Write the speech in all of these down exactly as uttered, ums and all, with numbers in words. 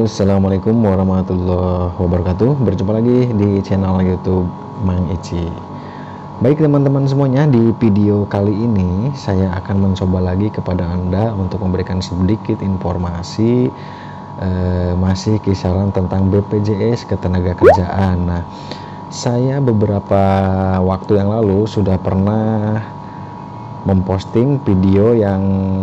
Assalamualaikum warahmatullahi wabarakatuh. Berjumpa lagi di channel YouTube Mang Ici. Baik teman-teman semuanya, di video kali ini saya akan mencoba lagi kepada Anda untuk memberikan sedikit informasi eh, masih kisaran tentang B P J S Ketenagakerjaan. Nah, saya beberapa waktu yang lalu sudah pernah memposting video yang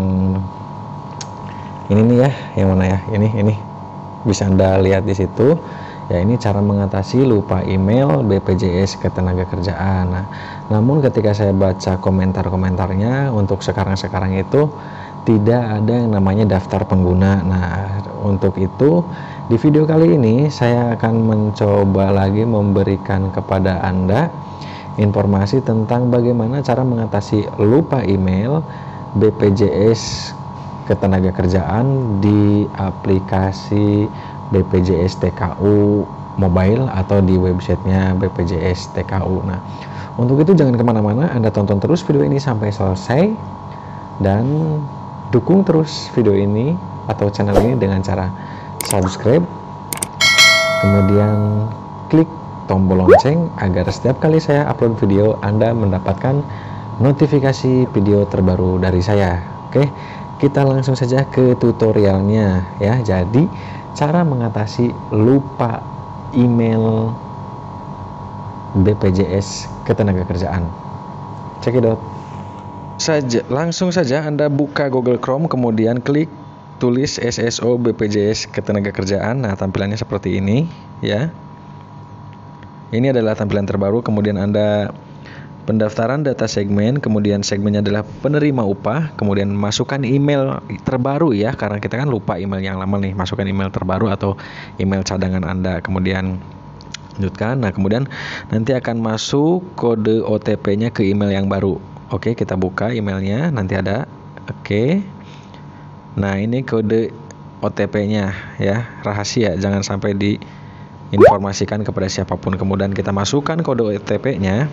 ini nih ya, yang mana ya? Ini ini bisa Anda lihat di situ. Ya, ini cara mengatasi lupa email B P J S Ketenagakerjaan. Nah, namun ketika saya baca komentar-komentarnya untuk sekarang-sekarang itu tidak ada yang namanya daftar pengguna. Nah, untuk itu di video kali ini saya akan mencoba lagi memberikan kepada Anda informasi tentang bagaimana cara mengatasi lupa email B P J S Ketenagakerjaan di aplikasi B P J S T K U mobile atau di websitenya B P J S T K U. Nah, untuk itu jangan kemana-mana, Anda tonton terus video ini sampai selesai dan dukung terus video ini atau channel ini dengan cara subscribe, kemudian klik tombol lonceng agar setiap kali saya upload video Anda mendapatkan notifikasi video terbaru dari saya. Oke, kita langsung saja ke tutorialnya ya. Jadi cara mengatasi lupa email B P J S Ketenagakerjaan. Cekidot. Saja langsung saja Anda buka Google Chrome, kemudian klik tulis S S O B P J S Ketenagakerjaan. Nah, tampilannya seperti ini ya. Ini adalah tampilan terbaru, kemudian Anda pendaftaran data segmen, kemudian segmennya adalah penerima upah, kemudian masukkan email terbaru ya, karena kita kan lupa email yang lama nih, masukkan email terbaru atau email cadangan Anda, kemudian lanjutkan. Nah, kemudian nanti akan masuk kode O T P-nya ke email yang baru. Oke, kita buka emailnya, nanti ada. Oke. Nah, ini kode O T P-nya ya, rahasia, jangan sampai diinformasikan kepada siapapun. Kemudian kita masukkan kode O T P-nya.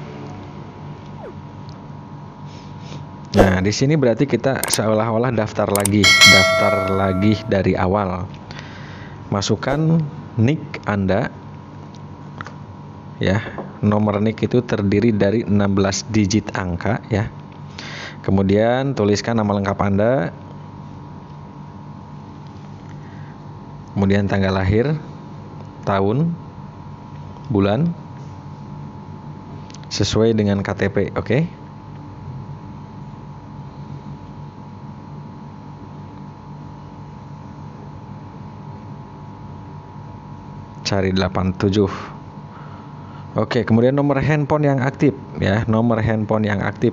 Nah, di sini berarti kita seolah-olah daftar lagi, daftar lagi dari awal. Masukkan nick Anda. Ya, nomor nick itu terdiri dari enam belas digit angka ya. Kemudian tuliskan nama lengkap Anda. Kemudian tanggal lahir, tahun, bulan, sesuai dengan K T P, oke? Okay? Cari delapan puluh tujuh. Oke, kemudian nomor handphone yang aktif ya, nomor handphone yang aktif.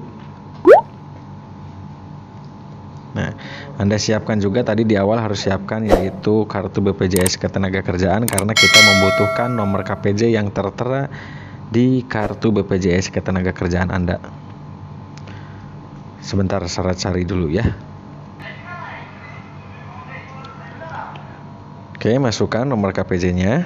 Nah, Anda siapkan juga tadi di awal harus siapkan yaitu kartu B P J S Ketenagakerjaan, karena kita membutuhkan nomor K P J yang tertera di kartu B P J S Ketenagakerjaan Anda. Sebentar, saya cari dulu ya. Oke, masukkan nomor K P J-nya.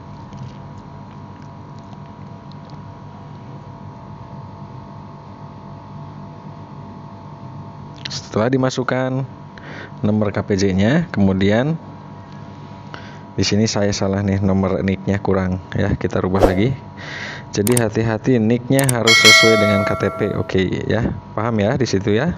Setelah dimasukkan nomor K P J-nya, kemudian di sini saya salah nih, nomor nick-nya kurang ya, kita rubah lagi. Jadi hati-hati, nick-nya harus sesuai dengan K T P. Oke ya, paham ya di situ ya.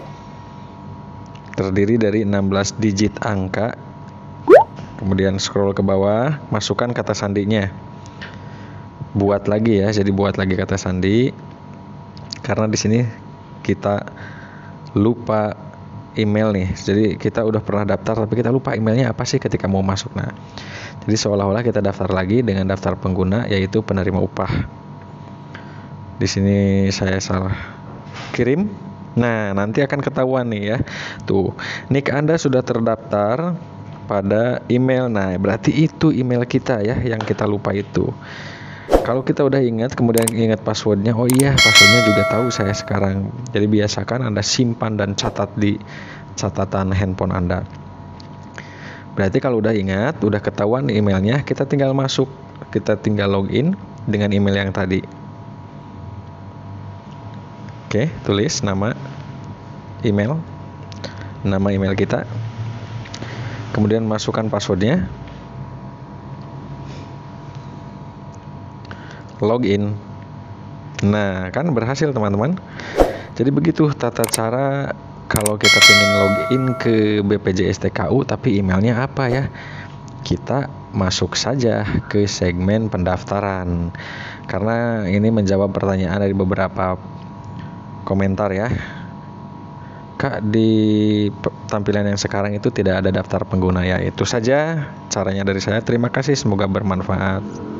Terdiri dari enam belas digit angka. Kemudian scroll ke bawah, masukkan kata sandinya. Buat lagi ya, jadi buat lagi kata sandi. Karena di sini kita lupa email nih. Jadi kita udah pernah daftar tapi kita lupa emailnya apa sih ketika mau masuk. Nah, jadi seolah-olah kita daftar lagi dengan daftar pengguna yaitu penerima upah. Di sini saya salah kirim. Nah, nanti akan ketahuan nih ya. Tuh, nick Anda sudah terdaftar pada email. Nah, berarti itu email kita ya yang kita lupa itu. Kalau kita udah ingat, kemudian ingat passwordnya, oh iya passwordnya juga tahu saya sekarang. Jadi biasakan Anda simpan dan catat di catatan handphone Anda. Berarti kalau udah ingat, udah ketahuan emailnya, kita tinggal masuk, kita tinggal login dengan email yang tadi. Oke, tulis nama email, nama email kita. Kemudian masukkan passwordnya. login. Nah, kan berhasil teman-teman. Jadi begitu tata cara kalau kita ingin login ke B P J S T K U tapi emailnya apa ya? Kita masuk saja ke segmen pendaftaran. Karena ini menjawab pertanyaan dari beberapa komentar ya. Kak, di tampilan yang sekarang itu tidak ada daftar pengguna ya. Itu saja caranya dari saya. Terima kasih, semoga bermanfaat.